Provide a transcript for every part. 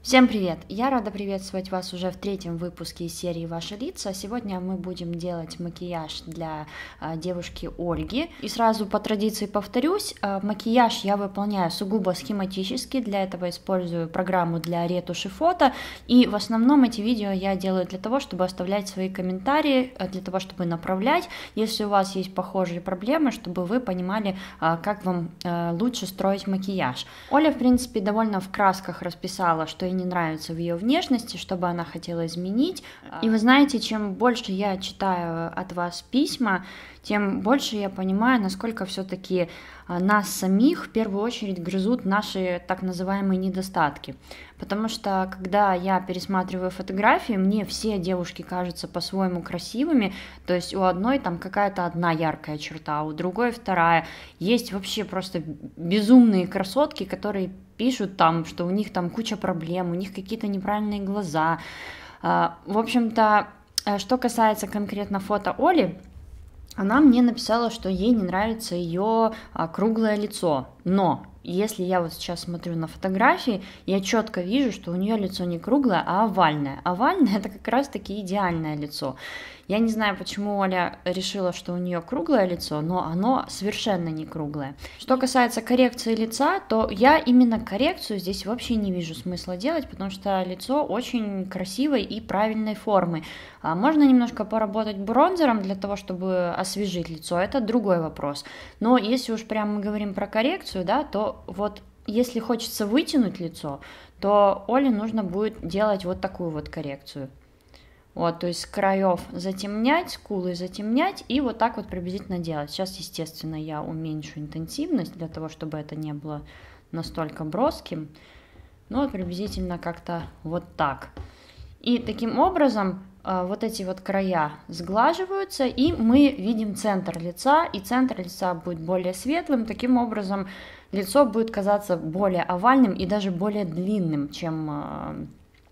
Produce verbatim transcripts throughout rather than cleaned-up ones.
Всем привет! Я рада приветствовать вас уже в третьем выпуске из серии «Ваши лица». Сегодня мы будем делать макияж для а, девушки Ольги. И сразу по традиции повторюсь, а, макияж я выполняю сугубо схематически, для этого использую программу для ретуши фото. И в основном эти видео я делаю для того, чтобы оставлять свои комментарии, для того, чтобы направлять, если у вас есть похожие проблемы, чтобы вы понимали, а, как вам а, лучше строить макияж. Оля, в принципе, довольно в красках расписала, что ей не нравится в ее внешности, чтобы она хотела изменить. И вы знаете, чем больше я читаю от вас письма, тем больше я понимаю, насколько все-таки нас самих в первую очередь грызут наши так называемые недостатки. Потому что, когда я пересматриваю фотографии, мне все девушки кажутся по-своему красивыми, то есть у одной там какая-то одна яркая черта, у другой вторая. Есть вообще просто безумные красотки, которые пишут там, что у них там куча проблем, у них какие-то неправильные глаза. В общем-то, что касается конкретно фото Оли, она мне написала, что ей не нравится ее круглое лицо, но если я вот сейчас смотрю на фотографии, я четко вижу, что у нее лицо не круглое, а овальное. Овальное — это как раз-таки идеальное лицо. Я не знаю, почему Оля решила, что у нее круглое лицо, но оно совершенно не круглое. Что касается коррекции лица, то я именно коррекцию здесь вообще не вижу смысла делать, потому что лицо очень красивой и правильной формы. А можно немножко поработать бронзером для того, чтобы освежить лицо, это другой вопрос. Но если уж прямо мы говорим про коррекцию, да, то вот если хочется вытянуть лицо, то Оле нужно будет делать вот такую вот коррекцию. Вот, то есть с краев затемнять, скулы затемнять и вот так вот приблизительно делать. Сейчас, естественно, я уменьшу интенсивность для того, чтобы это не было настолько броским. Ну вот приблизительно как-то вот так. И таким образом вот эти вот края сглаживаются, и мы видим центр лица, и центр лица будет более светлым. Таким образом лицо будет казаться более овальным и даже более длинным, чем...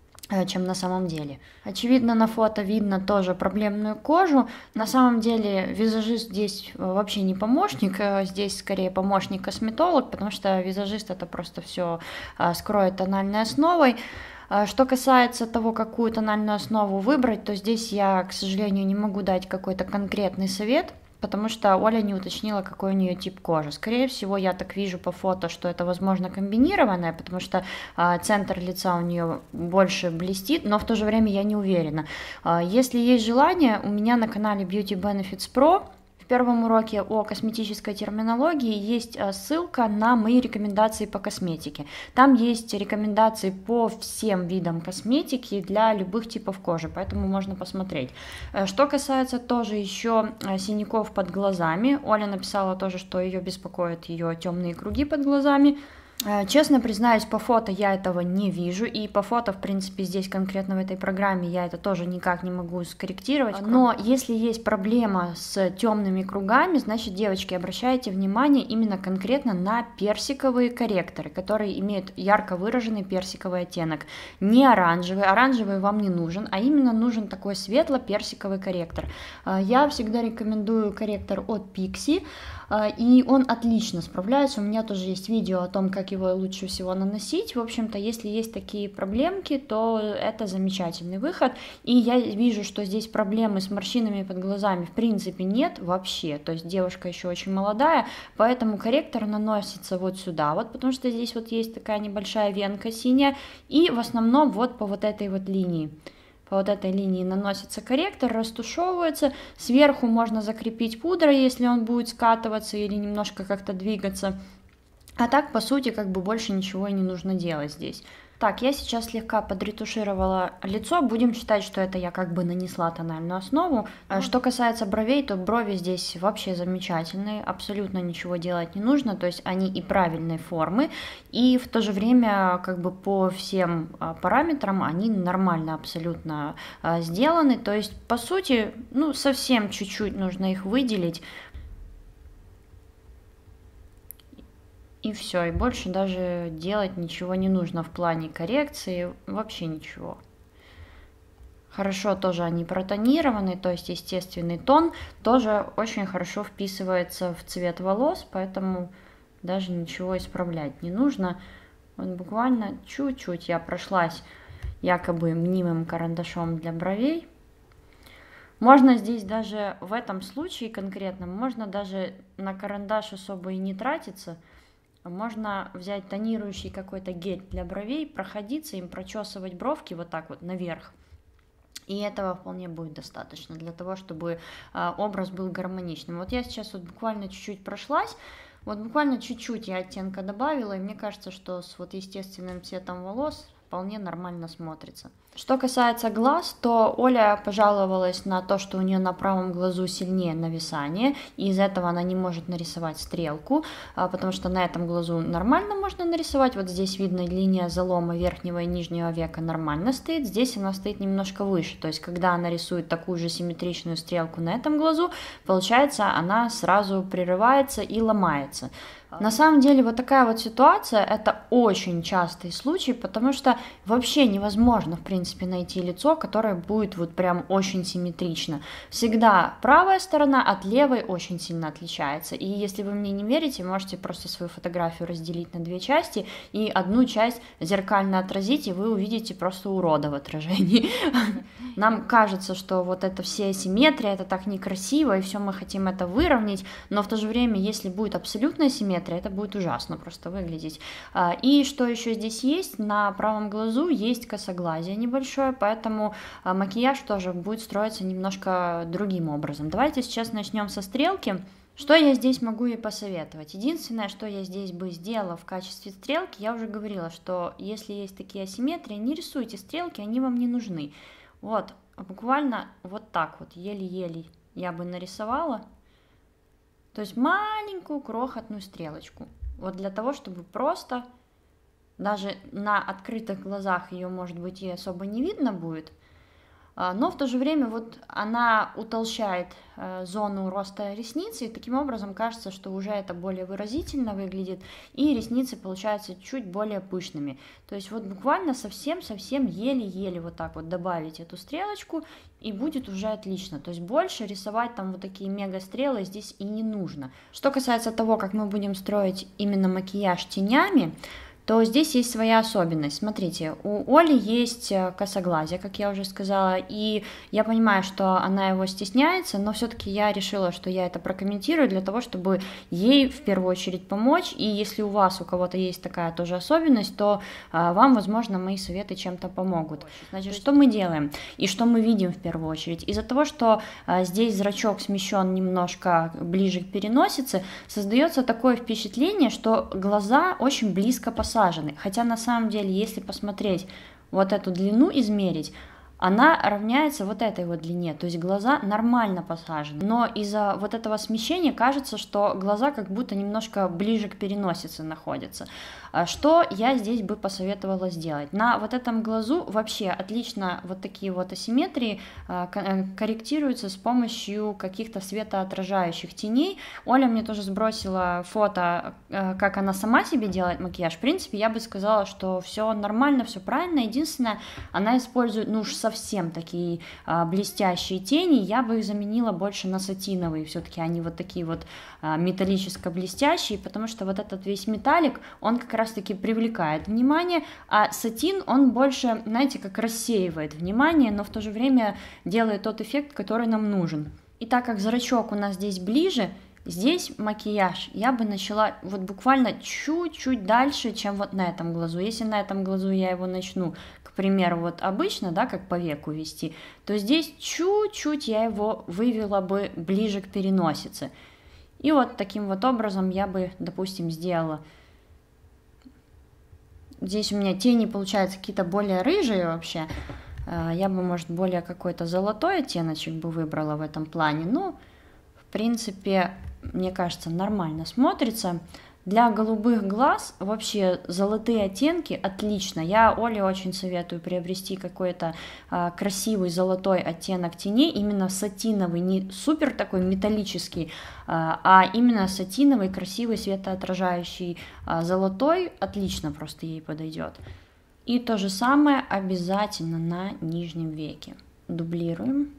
чем на самом деле. Очевидно, на фото видно тоже проблемную кожу. На самом деле визажист здесь вообще не помощник, здесь скорее помощник-косметолог, потому что визажист это просто все скроет тональной основой. Что касается того, какую тональную основу выбрать, то здесь я, к сожалению, не могу дать какой-то конкретный совет, потому что Оля не уточнила, какой у нее тип кожи. Скорее всего, я так вижу по фото, что это, возможно, комбинированное, потому что а, центр лица у нее больше блестит, но в то же время я не уверена. А, если есть желание, у меня на канале Beauty Benefits Pro в первом уроке о косметической терминологии есть ссылка на мои рекомендации по косметике. Там есть рекомендации по всем видам косметики для любых типов кожи, поэтому можно посмотреть. Что касается тоже еще синяков под глазами, Оля написала тоже, что ее беспокоят ее темные круги под глазами. Честно признаюсь, по фото я этого не вижу, и по фото, в принципе, здесь конкретно в этой программе я это тоже никак не могу скорректировать. Но если есть проблема с темными кругами, значит, девочки, обращайте внимание именно конкретно на персиковые корректоры, которые имеют ярко выраженный персиковый оттенок. Не оранжевый, оранжевый вам не нужен, а именно нужен такой светло-персиковый корректор. Я всегда рекомендую корректор от Pixi, и он отлично справляется. У меня тоже есть видео о том, как его лучше всего наносить. В общем-то, если есть такие проблемки, то это замечательный выход. И я вижу, что здесь проблемы с морщинами под глазами в принципе нет вообще. То есть девушка еще очень молодая, поэтому корректор наносится вот сюда, вот, потому что здесь вот есть такая небольшая венка синяя, и в основном вот по вот этой вот линии. По вот этой линии наносится корректор, растушевывается. Сверху можно закрепить пудрой, если он будет скатываться или немножко как-то двигаться. А так, по сути, как бы больше ничего и не нужно делать здесь. Так, я сейчас слегка подретушировала лицо, будем считать, что это я как бы нанесла тональную основу. Mm. Что касается бровей, то брови здесь вообще замечательные, абсолютно ничего делать не нужно, то есть они и правильной формы, и в то же время как бы по всем параметрам они нормально абсолютно сделаны, то есть по сути, ну совсем чуть-чуть нужно их выделить. И все, и больше даже делать ничего не нужно в плане коррекции, вообще ничего. Хорошо тоже они протонированы, то есть естественный тон тоже очень хорошо вписывается в цвет волос, поэтому даже ничего исправлять не нужно. Вот буквально чуть-чуть я прошлась якобы мнимым карандашом для бровей. Можно здесь даже в этом случае конкретно, можно даже на карандаш особо и не тратиться. Можно взять тонирующий какой-то гель для бровей, проходиться им, прочесывать бровки вот так вот наверх. И этого вполне будет достаточно для того, чтобы а, образ был гармоничным. Вот я сейчас вот буквально чуть-чуть прошлась, вот буквально чуть-чуть я оттенка добавила, и мне кажется, что с вот естественным цветом волос вполне нормально смотрится. Что касается глаз, то Оля пожаловалась на то, что у нее на правом глазу сильнее нависание, и из-за этого она не может нарисовать стрелку, потому что на этом глазу нормально можно нарисовать. Вот здесь видно линия залома верхнего и нижнего века нормально стоит, здесь она стоит немножко выше. То есть, когда она рисует такую же симметричную стрелку на этом глазу, получается, она сразу прерывается и ломается. На самом деле вот такая вот ситуация — это очень частый случай, потому что вообще невозможно, в принципе, найти лицо, которое будет вот прям очень симметрично. Всегда правая сторона от левой очень сильно отличается, и если вы мне не верите, можете просто свою фотографию разделить на две части и одну часть зеркально отразить, и вы увидите просто урода в отражении. Нам кажется, что вот это все асимметрия, это так некрасиво, и все мы хотим это выровнять, но в то же время, если будет абсолютная симметрия, это будет ужасно просто выглядеть. И что еще здесь есть? На правом глазу есть косоглазие небольшое, поэтому макияж тоже будет строиться немножко другим образом. Давайте сейчас начнем со стрелки. Что я здесь могу ей посоветовать? Единственное, что я здесь бы сделала в качестве стрелки, я уже говорила, что если есть такие асимметрии, не рисуйте стрелки, они вам не нужны. Вот, буквально вот так вот, еле-еле я бы нарисовала. То есть маленькую крохотную стрелочку. Вот для того, чтобы просто, даже на открытых глазах ее, может быть, и особо не видно будет, но в то же время вот она утолщает зону роста ресниц, и таким образом кажется, что уже это более выразительно выглядит, и ресницы получаются чуть более пышными. То есть вот буквально совсем-совсем еле-еле вот так вот добавить эту стрелочку, и будет уже отлично. То есть больше рисовать там вот такие мега стрелы здесь и не нужно. Что касается того, как мы будем строить именно макияж тенями, то здесь есть своя особенность. Смотрите, у Оли есть косоглазие, как я уже сказала, и я понимаю, что она его стесняется, но все-таки я решила, что я это прокомментирую для того, чтобы ей в первую очередь помочь, и если у вас, у кого-то есть такая тоже особенность, то а, вам, возможно, мои советы чем-то помогут. Значит, что мы делаем и что мы видим в первую очередь? Из-за того, что а, здесь зрачок смещен немножко ближе к переносице, создается такое впечатление, что глаза очень близко посажены. Хотя на самом деле, если посмотреть вот эту длину, измерить, она равняется вот этой вот длине, то есть глаза нормально посажены, но из-за вот этого смещения кажется, что глаза как будто немножко ближе к переносице находятся. Что я здесь бы посоветовала сделать? На вот этом глазу вообще отлично вот такие вот асимметрии корректируются с помощью каких-то светоотражающих теней. Оля мне тоже сбросила фото, как она сама себе делает макияж. В принципе, я бы сказала, что все нормально, все правильно. Единственное, она использует, ну уж совсем такие а, блестящие тени, я бы их заменила больше на сатиновые, все-таки они вот такие вот а, металлическо-блестящие, потому что вот этот весь металлик, он как раз-таки привлекает внимание, а сатин, он больше, знаете, как рассеивает внимание, но в то же время делает тот эффект, который нам нужен. И так как зрачок у нас здесь ближе, здесь макияж я бы начала вот буквально чуть-чуть дальше, чем вот на этом глазу. Если на этом глазу я его начну, к примеру, вот обычно, да, как по веку вести, то здесь чуть-чуть я его вывела бы ближе к переносице. И вот таким вот образом я бы, допустим, сделала. Здесь у меня тени получаются какие-то более рыжие вообще. Я бы, может, более какой-то золотой оттеночек бы выбрала в этом плане. Ну, в принципе, мне кажется, нормально смотрится. Для голубых глаз вообще золотые оттенки отлично. Я Оле очень советую приобрести какой-то а, красивый золотой оттенок теней, именно сатиновый, не супер такой металлический, а, а именно сатиновый, красивый, светоотражающий а, золотой, отлично просто ей подойдет. И то же самое обязательно на нижнем веке. Дублируем.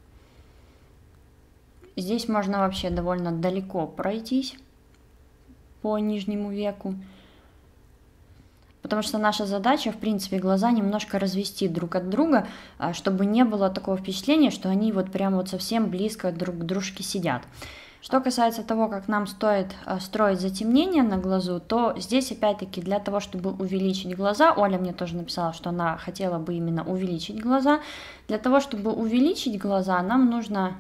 Здесь можно вообще довольно далеко пройтись по нижнему веку. Потому что наша задача, в принципе, глаза немножко развести друг от друга, чтобы не было такого впечатления, что они вот прям вот совсем близко друг к дружке сидят. Что касается того, как нам стоит строить затемнение на глазу, то здесь опять-таки для того, чтобы увеличить глаза, Оля мне тоже написала, что она хотела бы именно увеличить глаза. Для того, чтобы увеличить глаза, нам нужно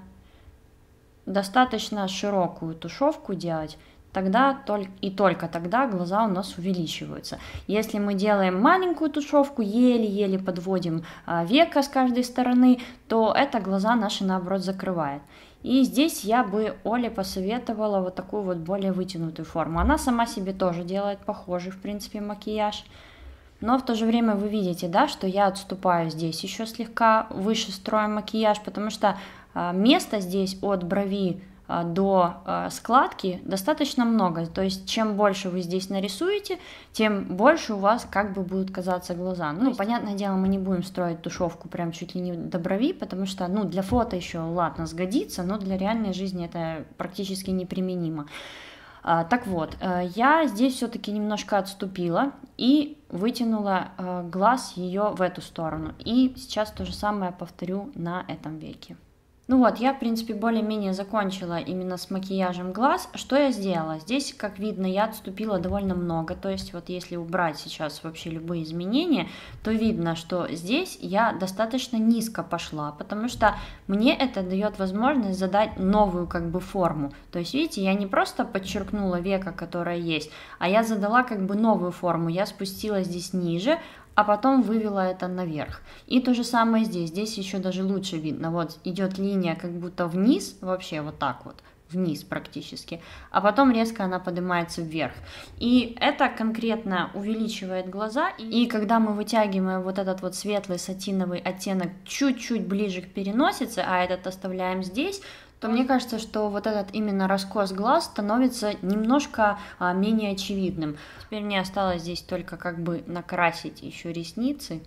достаточно широкую тушевку делать. Тогда только, и только тогда глаза у нас увеличиваются. Если мы делаем маленькую тушевку, еле-еле подводим веко с каждой стороны, то это глаза наши наоборот закрывает. И здесь я бы Оле посоветовала вот такую вот более вытянутую форму. Она сама себе тоже делает похожий, в принципе, макияж. Но в то же время вы видите, да, что я отступаю здесь еще слегка выше строим макияж, потому что места здесь от брови до складки достаточно много, то есть чем больше вы здесь нарисуете, тем больше у вас как бы будут казаться глаза. Ну, понятное дело, мы не будем строить тушевку прям чуть ли не до брови, потому что, ну, для фото еще, ладно, сгодится, но для реальной жизни это практически неприменимо. Так вот, я здесь все-таки немножко отступила и вытянула глаз ее в эту сторону. И сейчас то же самое повторю на этом веке. Ну вот, я, в принципе, более-менее закончила именно с макияжем глаз. Что я сделала? Здесь, как видно, я отступила довольно много. То есть, вот если убрать сейчас вообще любые изменения, то видно, что здесь я достаточно низко пошла, потому что мне это дает возможность задать новую как бы форму. То есть, видите, я не просто подчеркнула веко, которое есть, а я задала как бы новую форму. Я спустилась здесь ниже, а потом вывела это наверх. И то же самое здесь. Здесь еще даже лучше видно. Вот идет линия как будто вниз, вообще вот так вот, вниз практически, а потом резко она поднимается вверх. И это конкретно увеличивает глаза. И когда мы вытягиваем вот этот вот светлый сатиновый оттенок чуть-чуть ближе к переносице, а этот оставляем здесь, то мне кажется, что вот этот именно раскос глаз становится немножко а, менее очевидным. Теперь мне осталось здесь только как бы накрасить еще ресницы.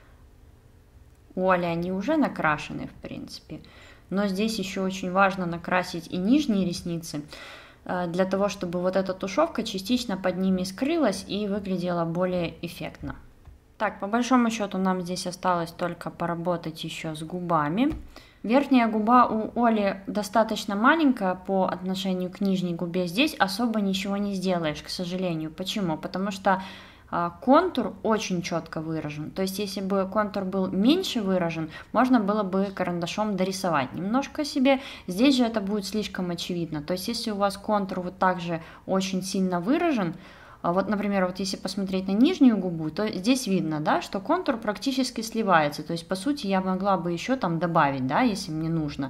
У Оли они уже накрашены, в принципе. Но здесь еще очень важно накрасить и нижние ресницы, а, для того, чтобы вот эта тушевка частично под ними скрылась и выглядела более эффектно. Так, по большому счету нам здесь осталось только поработать еще с губами. Верхняя губа у Оли достаточно маленькая по отношению к нижней губе. Здесь особо ничего не сделаешь, к сожалению. Почему? Потому что а, контур очень четко выражен. То есть, если бы контур был меньше выражен, можно было бы карандашом дорисовать немножко себе. Здесь же это будет слишком очевидно. То есть, если у вас контур вот так же очень сильно выражен, вот, например, вот если посмотреть на нижнюю губу, то здесь видно, да, что контур практически сливается. То есть, по сути, я могла бы еще там добавить, да, если мне нужно.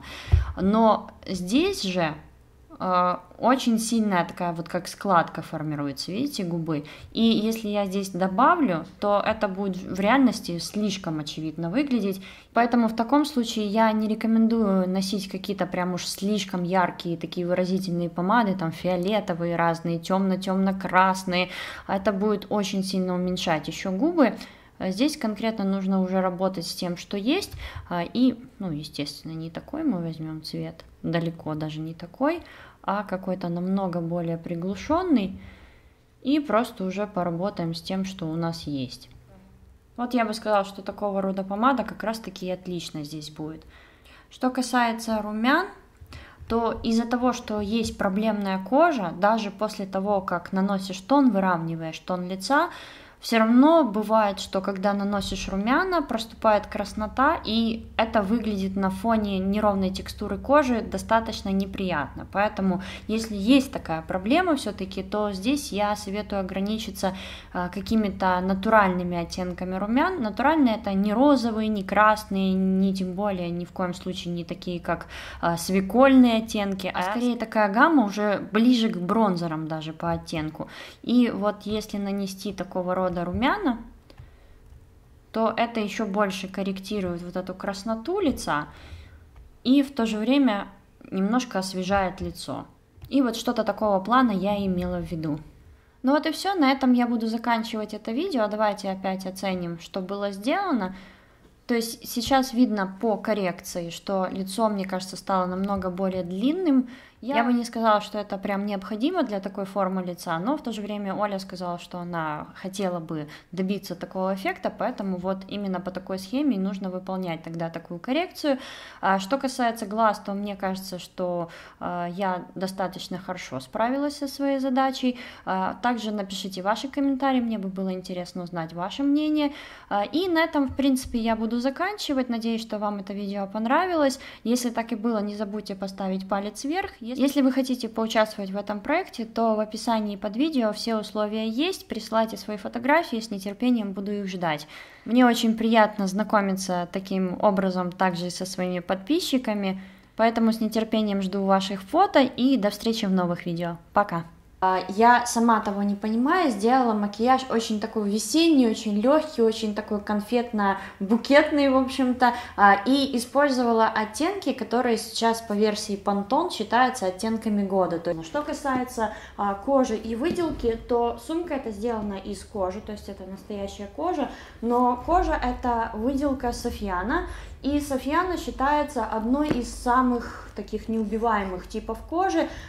Но здесь же э, очень сильная такая вот как складка формируется, видите, губы. И если я здесь добавлю, то это будет в реальности слишком очевидно выглядеть. Поэтому в таком случае я не рекомендую носить какие-то прям уж слишком яркие такие выразительные помады, там фиолетовые разные, темно-темно-красные. Это будет очень сильно уменьшать еще губы. Здесь конкретно нужно уже работать с тем, что есть. И, ну, естественно, не такой мы возьмем цвет, далеко даже не такой, а какой-то намного более приглушенный. И просто уже поработаем с тем, что у нас есть. Вот я бы сказала, что такого рода помада как раз-таки отлично здесь будет. Что касается румян, то из-за того, что есть проблемная кожа, даже после того, как наносишь тон, выравниваешь тон лица, все равно бывает, что когда наносишь румяна, проступает краснота, и это выглядит на фоне неровной текстуры кожи достаточно неприятно. Поэтому, если есть такая проблема все-таки, то здесь я советую ограничиться а, какими-то натуральными оттенками румян. Натуральные — это не розовые, не красные, не тем более ни в коем случае не такие, как а, свекольные оттенки, а скорее такая гамма уже ближе к бронзерам даже по оттенку. И вот если нанести такого рода румяна, то это еще больше корректирует вот эту красноту лица и в то же время немножко освежает лицо. И вот что-то такого плана я имела в виду. Ну вот и все, на этом я буду заканчивать это видео. Давайте опять оценим, что было сделано. То есть сейчас видно по коррекции, что лицо, мне кажется, стало намного более длинным, Я бы не сказала, что это прям необходимо для такой формы лица, но в то же время Оля сказала, что она хотела бы добиться такого эффекта, поэтому вот именно по такой схеме нужно выполнять тогда такую коррекцию. А что касается глаз, то мне кажется, что э, я достаточно хорошо справилась со своей задачей. А, также напишите ваши комментарии, мне бы было интересно узнать ваше мнение. А, и на этом, в принципе, я буду заканчивать. Надеюсь, что вам это видео понравилось. Если так и было, не забудьте поставить палец вверх. Если вы хотите поучаствовать в этом проекте, то в описании под видео все условия есть, присылайте свои фотографии, с нетерпением буду их ждать. Мне очень приятно знакомиться таким образом также и со своими подписчиками, поэтому с нетерпением жду ваших фото и до встречи в новых видео. Пока! Я, сама того не понимая, сделала макияж очень такой весенний, очень легкий, очень такой конфетно-букетный, в общем-то, и использовала оттенки, которые сейчас по версии Pantone считаются оттенками года. То есть, что касается кожи и выделки, то сумка это сделана из кожи, то есть это настоящая кожа, но кожа это выделка Софьяна. И Софьяна считается одной из самых таких неубиваемых типов кожи,